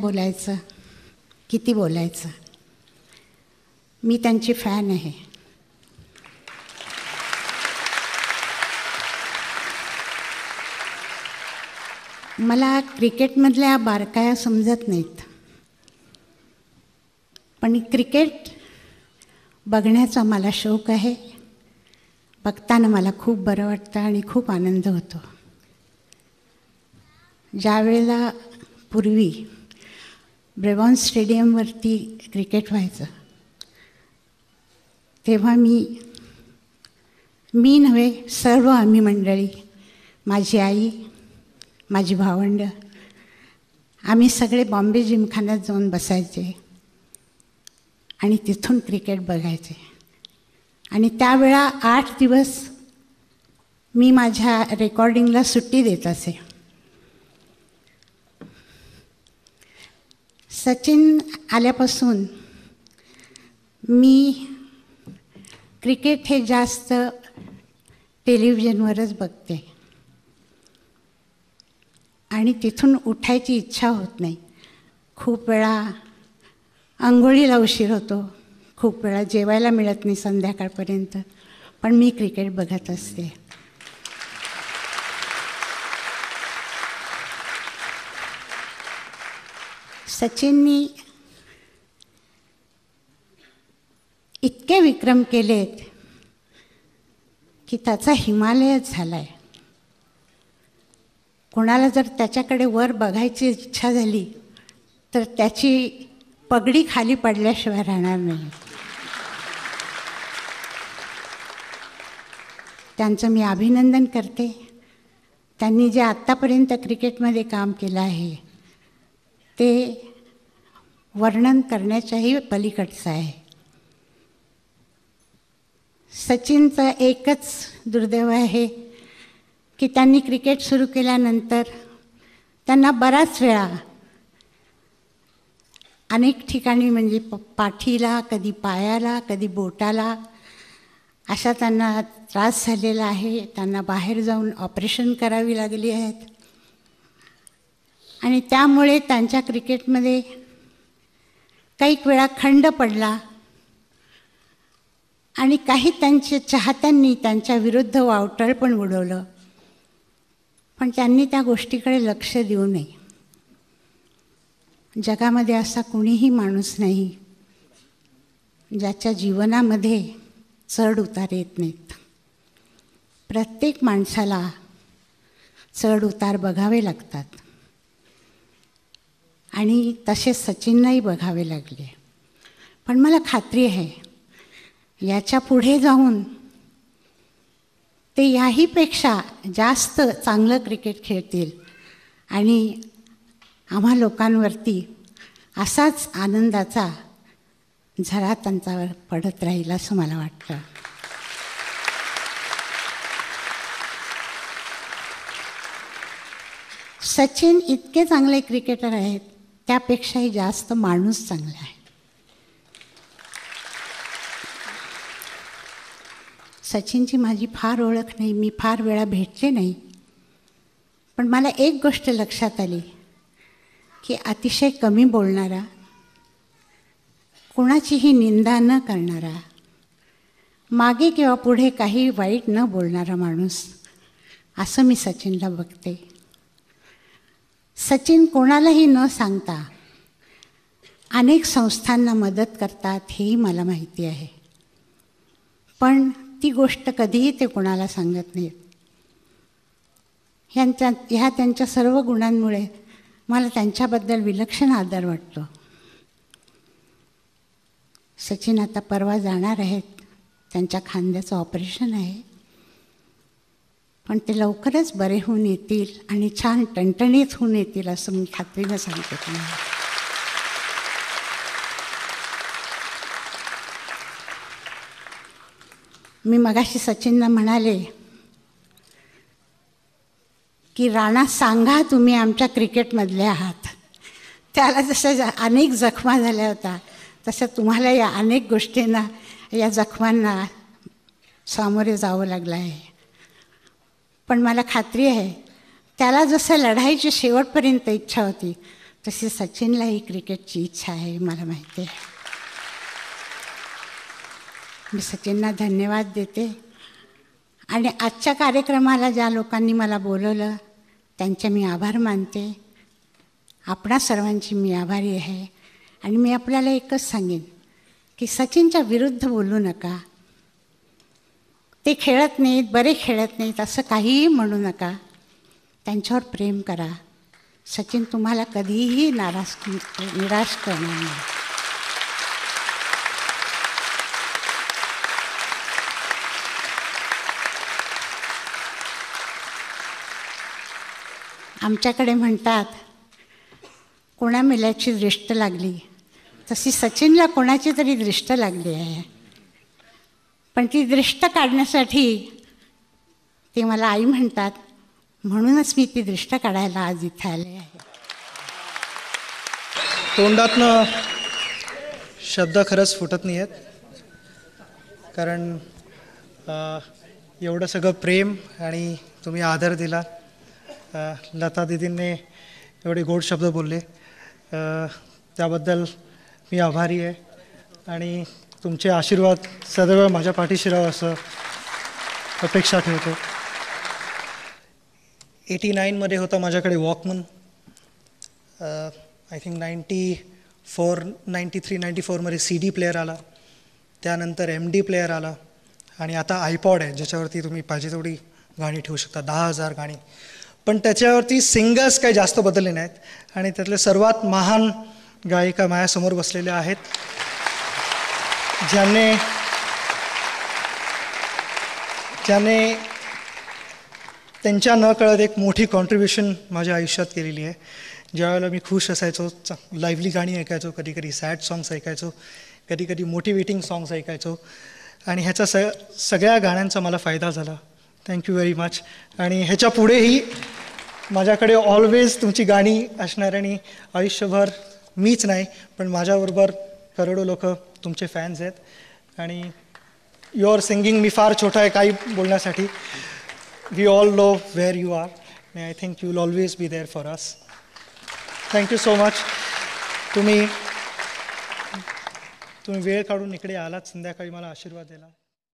बोलायचं, किती बोलायचं. मी त्यांची फॅन आहे. मला क्रिकेटमधल्या बारकाया समजत नाहीत, पण क्रिकेट बघण्याचा मला शौक आहे. बघताना मला खूप बरं वाटतं आणि खूप आनंद होतो. ज्यावेळेला पूर्वी ब्रेबॉर्न स्टेडियमवरती क्रिकेट व्हायचं, तेव्हा मी नव्हे, सर्व आम्ही मंडळी, माझी आई, माझी भावंडं, आम्ही सगळे बॉम्बे जिमखान्यात जाऊन बसायचे आणि तिथून क्रिकेट बघायचे. आणि त्यावेळा 8 दिवस मी माझ्या रेकॉर्डिंगला सुट्टी देत असे. सचिन आल्यापासून मी क्रिकेट हे जास्त टेलिव्हिजनवरच बघते आणि तिथून उठायची इच्छा होत नाही. खूप वेळा अंघोळीला उशीर होतो, खूप वेळा जेवायला मिळत नाही संध्याकाळपर्यंत, पण मी क्रिकेट बघत असते. सचिननी इतके विक्रम केलेत की त्याचा हिमालयच झाला आहे. कोणाला जर त्याच्याकडे वर बघायची इच्छा झाली तर त्याची पगडी खाली पडल्याशिवाय राहणार नाही. त्यांचं मी अभिनंदन करते. त्यांनी जे आत्तापर्यंत क्रिकेटमध्ये काम केलं आहे ते वर्णन करण्याच्याही पलीकडचं आहे. सचिनचं एकच दुर्दैव आहे की त्यांनी क्रिकेट सुरू केल्यानंतर त्यांना बराच वेळा अनेक ठिकाणी म्हणजे पाठीला, कधी पायाला, कधी बोटाला अशा त्यांना त्रास झालेला आहे. त्यांना बाहेर जाऊन ऑपरेशन करावी लागली आहेत आणि त्यामुळे त्यांच्या क्रिकेटमध्ये काही वेळा खंड पडला आणि काही त्यांच्या चाहत्यांनी त्यांच्या विरुद्ध वावटळ पण उडवलं. पण त्यांनी त्या गोष्टीकडे लक्ष देऊ नये. जगामध्ये असा कुणीही माणूस नाही ज्याच्या जीवनामध्ये चढ उतार येत नाहीत. प्रत्येक माणसाला चढ उतार बघावे लागतात आणि तसे सचिनलाही बघावे लागले. पण मला खात्री आहे याच्या पुढे जाऊन ते याहीपेक्षा जास्त चांगलं क्रिकेट खेळतील आणि आम्हा लोकांवरती असाच आनंदाचा झरा त्यांच्यावर पडत राहील असं मला वाटतं. सचिन इतके चांगले क्रिकेटर आहेत, त्यापेक्षाही जास्त माणूस चांगला आहे. सचिनची माझी फार ओळख नाही, मी फार वेळा भेटले नाही, पण मला एक गोष्ट लक्षात आली की अतिशय कमी बोलणारा, कोणाचीही निंदा न करणारा, मागे किंवा पुढे काही वाईट न बोलणारा माणूस असं मी सचिनला बघते. सचिन कोणालाही न सांगता अनेक संस्थांना मदत करतात हेही मला माहिती आहे, पण ती गोष्ट कधीही ते कोणाला सांगत नाहीत. ह्या त्यांच्या सर्व गुणांमुळे मला त्यांच्याबद्दल विलक्षण आदर वाटतो. सचिन आता परवा जाणार आहेत, त्यांच्या खांद्याचं ऑपरेशन आहे, पण ते लवकरच बरे होऊन येतील आणि छान टणटणीत होऊन येतील असं मी खात्रीनं सांगते तुम्हाला. मी मगाशी सचिनला म्हणाले की राणा सांगा तुम्ही आमच्या क्रिकेटमधले आहात. त्याला जसं अनेक जखमा झाल्या होत्या तसं तुम्हाला या अनेक गोष्टींना, या जखमांना सामोरे जावं लागलं आहे. पण मला खात्री आहे त्याला जसं लढाईची शेवटपर्यंत इच्छा होती तशी सचिनलाही क्रिकेटची इच्छा आहे, मला माहिती आहे. मी सचिनला धन्यवाद देते आणि आजच्या कार्यक्रमाला ज्या लोकांनी मला बोलवलं त्यांचे मी आभार मानते. आपणा सर्वांची मी आभारी आहे. आणि मी आपल्याला एकच सांगेन की सचिनच्या विरुद्ध बोलू नका. ते खेळत नाहीत, बरे खेळत नाहीत असं काहीही म्हणू नका. त्यांच्यावर प्रेम करा. सचिन तुम्हाला कधीही निराश करणार नाही. आमच्याकडे म्हणतात कोणा मेल्याची दृष्ट लागली, तशी सचिनला कोणाची तरी दृष्ट लागली आहे. पण ती दृष्ट काढण्यासाठी ते मला आई म्हणतात, म्हणूनच मी ती दृष्ट काढायला आज इथे आले आहे. तोंडातनं शब्द खरंच फुटत नाही आहेत, कारण एवढं सगळं प्रेम आणि तुम्ही आदर दिला. लता दीदींनी एवढे गोड शब्द बोलले, त्याबद्दल मी आभारी आहे. आणि तुमचे आशीर्वाद सदैव माझ्या पाठीशी राहावं असं अपेक्षा ठेवतो. 89मध्ये होता माझ्याकडे वॉकमन. आय थिंक 93-94मध्ये CD प्लेअर आला, त्यानंतर MD प्लेअर आला आणि आता आयपॉड आहे ज्याच्यावरती तुम्ही पाहिजे तेवढी गाणी ठेवू शकता, 10,000 गाणी. पण त्याच्यावरती सिंगर्स काही जास्त बदलले नाहीत. आणि त्यातले सर्वात महान गायिका माझ्यासमोर बसलेल्या आहेत, ज्याने त्यांच्या नकळत एक मोठी कॉन्ट्रीब्युशन माझ्या आयुष्यात केलेली आहे. ज्यावेळेला मी खुश असायचो, लाईव्हली गाणी ऐकायचो, कधी कधी सॅड सॉंग्स ऐकायचो, कधी कधी मोटिवेटिंग सॉंग्स ऐकायचो. आणि ह्याचा सगळ्या गाण्यांचा मला फायदा झाला. Thank you very much. आणि ह्याच्या पुढेही माझ्याकडे ऑलवेज तुमची गाणी असणार. आणि आयुष्यभर मीच नाही पण माझ्याबरोबर करोडो लोक तुमचे फॅन्स आहेत. आणि युअर सिंगिंग, मी फार छोटा आहे काही बोलण्यासाठी. We all know where you are आणि I think you will always be there for us. Thank you so much. तुम्ही वेळ काढून इकडे आलात संध्याकाळी मला आशीर्वाद दिला.